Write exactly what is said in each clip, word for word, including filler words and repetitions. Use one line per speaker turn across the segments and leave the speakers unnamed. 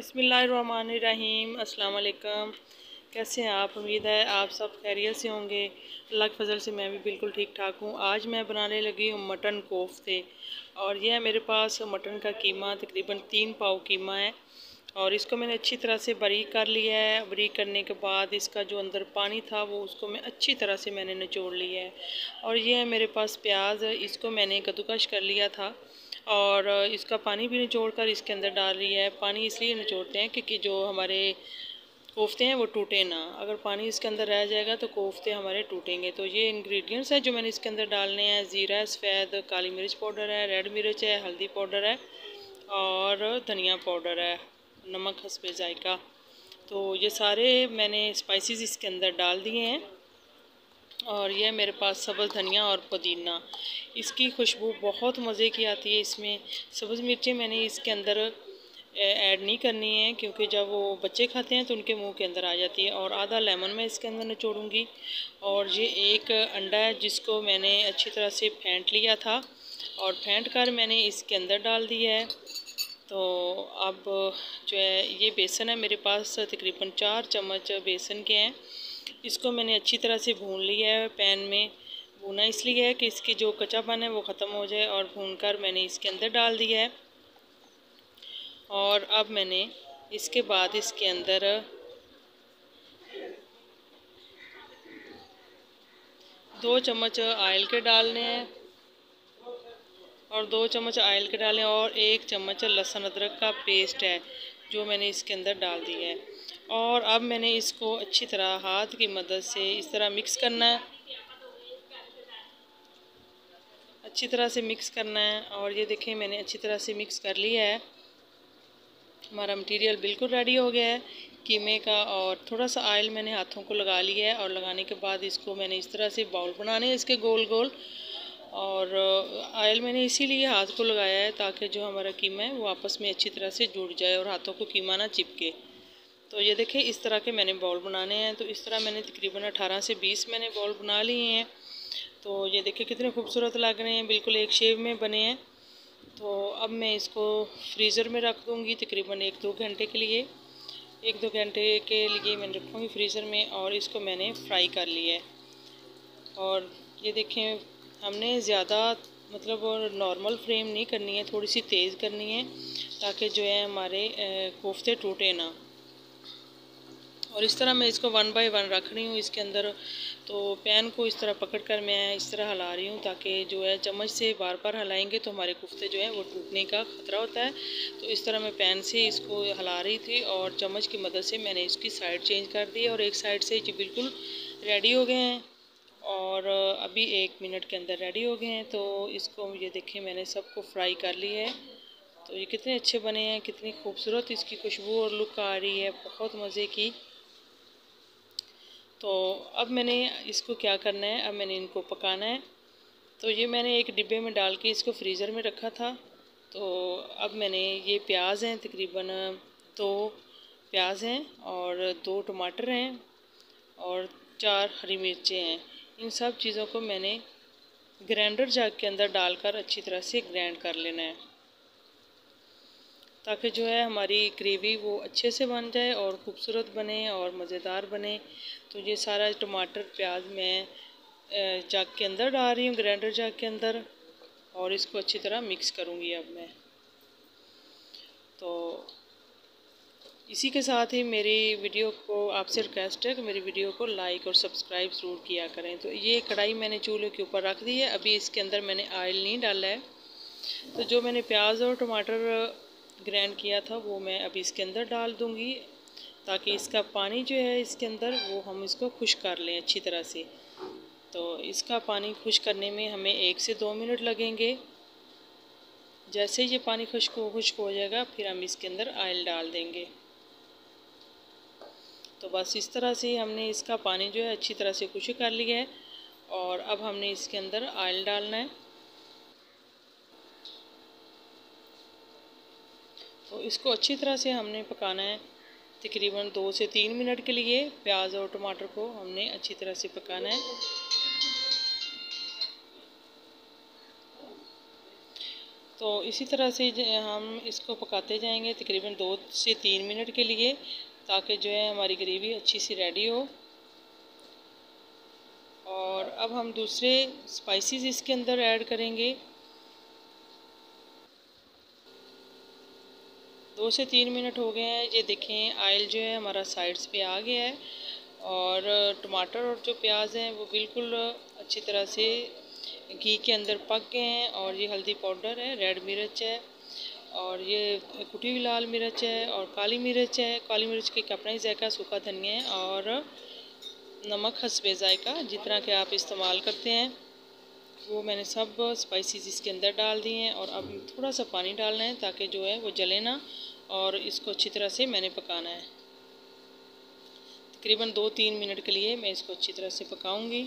बिस्मिल्लाहिर्रहमानिर्रहीम। अस्सलाम वालेकुम। कैसे हैं आप? उम्मीद है आप सब खैरियत से होंगे। अल्लाह के फजल से मैं भी बिल्कुल ठीक ठाक हूँ। आज मैं बनाने लगी हूँ मटन कोफ्ते, और यह मेरे पास मटन का कीमा तकरीबन तीन पाव कीमा है, और इसको मैंने अच्छी तरह से बारीक कर लिया है। बारीक करने के बाद इसका जो अंदर पानी था वो उसको मैं अच्छी तरह से मैंने निचोड़ लिया है। और ये है मेरे पास प्याज, इसको मैंने कद्दूकश कर लिया था और इसका पानी भी निचोड़ कर इसके अंदर डाल लिया है। पानी इसलिए निचोड़ते हैं क्योंकि जो हमारे कोफ्ते हैं वो टूटे ना। अगर पानी इसके अंदर रह जाएगा तो कोफ्ते हमारे टूटेंगे। तो ये इंग्रेडिएंट्स है जो मैंने इसके अंदर डालने हैं। ज़ीरा है, सफ़ेद काली मिर्च पाउडर है, रेड मिर्च है, हल्दी पाउडर है और धनिया पाउडर है, नमक हस्बे जायका। तो ये सारे मैंने स्पाइसेस इसके अंदर डाल दिए हैं। और यह मेरे पास सब्ज़ धनिया और पुदीना, इसकी खुशबू बहुत मज़े की आती है। इसमें सब्ज़ मिर्चें मैंने इसके अंदर ऐड नहीं करनी है क्योंकि जब वो बच्चे खाते हैं तो उनके मुंह के अंदर आ जाती है। और आधा लेमन मैं इसके अंदर निचोड़ूंगी। और ये एक अंडा है जिसको मैंने अच्छी तरह से फेंट लिया था और फेंट कर मैंने इसके अंदर डाल दिया है। तो अब जो है ये बेसन है मेरे पास तकरीबन चार चम्मच बेसन के हैं। इसको मैंने अच्छी तरह से भून लिया है। पैन में भूना इसलिए है कि इसकी जो कच्चापन है वो ख़त्म हो जाए, और भूनकर मैंने इसके अंदर डाल दिया है। और अब मैंने इसके बाद इसके अंदर दो चम्मच ऑयल के डालने हैं, और दो चम्मच ऑयल के डालें, और एक चम्मच लहसुन अदरक का पेस्ट है जो मैंने इसके अंदर डाल दिया है। और अब मैंने इसको अच्छी तरह हाथ की मदद से इस तरह मिक्स करना है, अच्छी तरह से मिक्स करना है। और ये देखें मैंने अच्छी तरह से मिक्स कर लिया है। हमारा मटेरियल बिल्कुल रेडी हो गया है कीमे का। और थोड़ा सा ऑयल मैंने हाथों को लगा लिया है, और लगाने के बाद इसको मैंने इस तरह से बाउल बनाने हैं इसके गोल गोल। और ऑयल मैंने इसीलिए हाथ को लगाया है ताकि जो हमारा कीमा है वो आपस में अच्छी तरह से जुड़ जाए और हाथों को कीमा ना चिपके। तो ये देखें इस तरह के मैंने बाउल बनाने हैं। तो इस तरह मैंने तकरीबन अठारह से बीस मैंने बाउल बना लिए हैं। तो ये देखिए कितने खूबसूरत लग रहे हैं, बिल्कुल एक शेप में बने हैं। तो अब मैं इसको फ्रीज़र में रख दूँगी तकरीबन एक दो घंटे के लिए। एक दो घंटे के लिए मैंने रखूँगी फ्रीज़र में। और इसको मैंने फ्राई कर लिया है। और ये देखें हमने ज़्यादा मतलब नॉर्मल फ्लेम नहीं करनी है, थोड़ी सी तेज़ करनी है ताकि जो है हमारे कोफ्ते टूटे ना। और इस तरह मैं इसको वन बाय वन रख रही हूँ इसके अंदर। तो पैन को इस तरह पकड़कर मैं इस तरह हिला रही हूँ ताकि जो है चम्मच से बार बार हिलाएंगे तो हमारे कोफ्ते जो है वो टूटने का ख़तरा होता है। तो इस तरह मैं पैन से इसको हिला रही थी और चम्मच की मदद से मैंने इसकी साइड चेंज कर दी। और एक साइड से ये बिल्कुल रेडी हो गए हैं, और अभी एक मिनट के अंदर रेडी हो गए हैं। तो इसको ये देखें मैंने सबको फ्राई कर लिया है। तो ये कितने अच्छे बने हैं, कितनी खूबसूरत इसकी खुशबू और लुक आ रही है, बहुत मज़े की। तो अब मैंने इसको क्या करना है, अब मैंने इनको पकाना है। तो ये मैंने एक डिब्बे में डाल के इसको फ्रीज़र में रखा था। तो अब मैंने ये प्याज हैं तकरीबन दो प्याज हैं, और दो टमाटर हैं, और चार हरी मिर्चें हैं। इन सब चीज़ों को मैंने ग्राइंडर जार के अंदर डालकर अच्छी तरह से ग्राइंड कर लेना है ताकि जो है हमारी ग्रेवी वो अच्छे से बन जाए और ख़ूबसूरत बने और मज़ेदार बने। तो ये सारा टमाटर प्याज मैं जग के अंदर डाल रही हूँ, ग्राइंडर जग के अंदर, और इसको अच्छी तरह मिक्स करूँगी अब मैं। तो इसी के साथ ही मेरी वीडियो को आपसे रिक्वेस्ट है कि मेरी वीडियो को लाइक और सब्सक्राइब ज़रूर किया करें। तो ये कढ़ाई मैंने चूल्हे के ऊपर रख दी है। अभी इसके अंदर मैंने ऑयल नहीं डाला है। तो जो मैंने प्याज और टमाटर ग्राइंड किया था वो मैं अभी इसके अंदर डाल दूँगी ताकि इसका पानी जो है इसके अंदर वो हम इसको खुश्क कर लें अच्छी तरह से। तो इसका पानी खुश्क करने में हमें एक से दो मिनट लगेंगे। जैसे ये पानी खुश्क खुश्क हो जाएगा फिर हम इसके अंदर ऑयल डाल देंगे। तो बस इस तरह से हमने इसका पानी जो है अच्छी तरह से खुश्क कर लिया है। और अब हमने इसके अंदर ऑयल डालना है। तो इसको अच्छी तरह से हमने पकाना है तकरीबन दो से तीन मिनट के लिए। प्याज और टमाटर को हमने अच्छी तरह से पकाना है। तो इसी तरह से हम इसको पकाते जाएंगे तकरीबन दो से तीन मिनट के लिए, ताकि जो है हमारी ग्रेवी अच्छी सी रेडी हो। और अब हम दूसरे स्पाइसेस इसके अंदर ऐड करेंगे। दो से तीन मिनट हो गए हैं, ये देखें ऑयल जो है हमारा साइड्स पे आ गया है और टमाटर और जो प्याज हैं वो बिल्कुल अच्छी तरह से घी के अंदर पक गए हैं। और ये हल्दी पाउडर है, रेड मिर्च है, और ये कुटी हुई लाल मिर्च है, और काली मिर्च है। काली मिर्च की अपना ही जायका, सूखा धनिया है, और नमक हस्बे जायका, जितना कि आप इस्तेमाल करते हैं वो मैंने सब स्पाइसेस इसके अंदर डाल दिए हैं। और अब थोड़ा सा पानी डालना है ताकि जो है वो जले ना, और इसको अच्छी तरह से मैंने पकाना है। तकरीबन दो तीन मिनट के लिए मैं इसको अच्छी तरह से पकाऊंगी।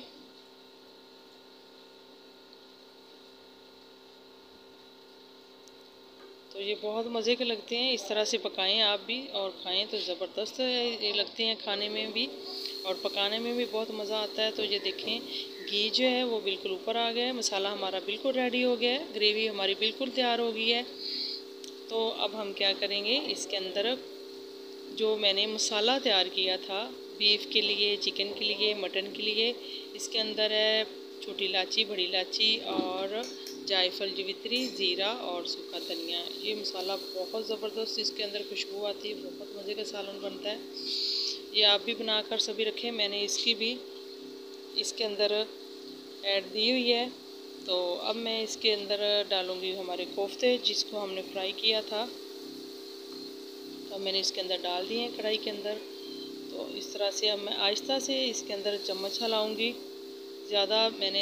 तो ये बहुत मज़े के लगते हैं, इस तरह से पकाएं आप भी और खाएं तो ज़बरदस्त ये लगते हैं खाने में भी, और पकाने में भी बहुत मज़ा आता है। तो ये देखें घी जो है वो बिल्कुल ऊपर आ गया है, मसाला हमारा बिल्कुल रेडी हो गया है, ग्रेवी हमारी बिल्कुल तैयार हो गई है। तो अब हम क्या करेंगे, इसके अंदर जो मैंने मसाला तैयार किया था बीफ के लिए, चिकन के लिए, मटन के लिए, इसके अंदर है छोटी इलायची, बड़ी इलायची, और जायफल, जवित्री, ज़ीरा और सूखा धनिया। ये मसाला बहुत ज़बरदस्त इसके अंदर खुशबू आती है, बहुत मज़े का सालन बनता है। ये आप भी बनाकर सभी रखें, मैंने इसकी भी इसके अंदर ऐड दी हुई है। तो अब मैं इसके अंदर डालूँगी हमारे कोफ्ते जिसको हमने फ्राई किया था, तो मैंने इसके अंदर डाल दिए हैं कढ़ाई के अंदर। तो इस तरह से अब मैं आहिस्ता से इसके अंदर चम्मच हिलाऊंगी। ज़्यादा मैंने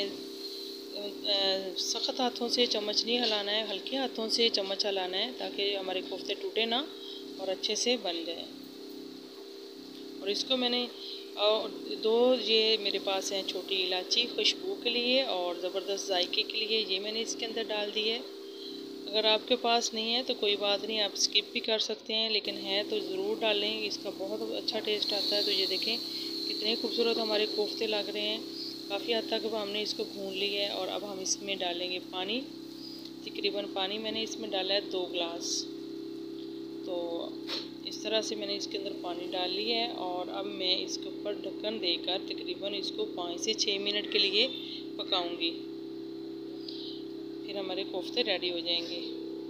सख्त हाथों से चम्मच नहीं हिलाना है, हल्के हाथों से चम्मच हिलाना है ताकि हमारे कोफ्ते टूटे ना और अच्छे से बन जाए। और इसको मैंने और दो ये मेरे पास हैं छोटी इलायची खुशबू के लिए और ज़बरदस्त जायके के लिए, ये मैंने इसके अंदर डाल दी है। अगर आपके पास नहीं है तो कोई बात नहीं, आप स्किप भी कर सकते हैं, लेकिन है तो ज़रूर डालें, इसका बहुत अच्छा टेस्ट आता है। तो ये देखें कितने खूबसूरत हमारे कोफ्ते लग रहे हैं। काफ़ी हद तक अब हमने इसको भून लिया है और अब हम इसमें डालेंगे पानी। तकरीबन पानी मैंने इसमें डाला है दो गिलास। तो इस तरह से मैंने इसके अंदर पानी डाल लिया है और अब मैं इसके ऊपर ढक्कन देकर तकरीबन इसको पाँच से छः मिनट के लिए पकाऊंगी, फिर हमारे कोफ्ते रेडी हो जाएंगे।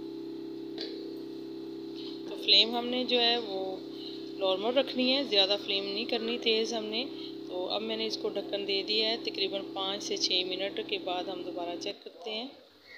तो फ्लेम हमने जो है वो नॉर्मल रखनी है, ज़्यादा फ्लेम नहीं करनी तेज़ हमने। तो अब मैंने इसको ढक्कन दे दिया है, तकरीबन पाँच से छः मिनट के बाद हम दोबारा चेक करते हैं।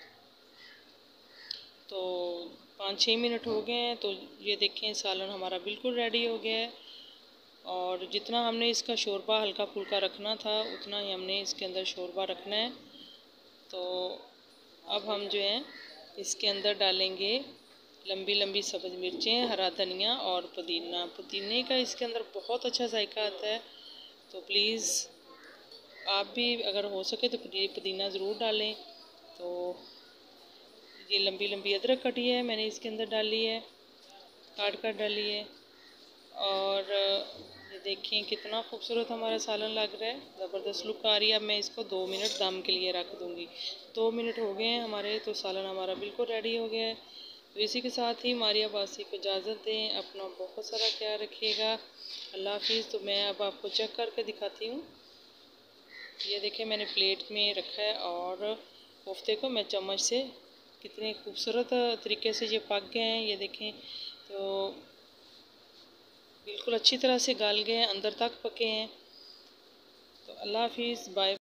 तो पाँच छः मिनट हो गए हैं, तो ये देखें सालन हमारा बिल्कुल रेडी हो गया है। और जितना हमने इसका शोरबा हल्का फुल्का रखना था उतना ही हमने इसके अंदर शोरबा रखना है। तो अब हम जो है इसके अंदर डालेंगे लंबी लंबी सब्ज़ मिर्चें, हरा धनिया और पुदीना। पुदीने का इसके अंदर बहुत अच्छा जायका आता है, तो प्लीज़ आप भी अगर हो सके तो पुदीना ज़रूर डालें। तो ये लंबी लंबी अदरक कटी है मैंने इसके अंदर डाली है, काट कर डाली है। और ये देखें कितना खूबसूरत हमारा सालन लग रहा है, ज़बरदस्त लुक आ रही है। अब मैं इसको दो मिनट दम के लिए रख दूँगी। दो मिनट हो गए हैं हमारे, तो सालन हमारा बिल्कुल रेडी हो गया है। तो इसी के साथ ही मारिया बासी को इजाज़त दें, अपना बहुत सारा ख्याल रखिएगा। अल्लाह हाफिज़। तो मैं अब आपको चेक करके दिखाती हूँ। ये देखें मैंने प्लेट में रखा है और कोफ्ते को मैं चम्मच से कितने खूबसूरत तरीके से ये पक गए हैं। ये देखें तो बिल्कुल अच्छी तरह से गल गए हैं, अंदर तक पके हैं। तो अल्लाह हाफिज़, बाय।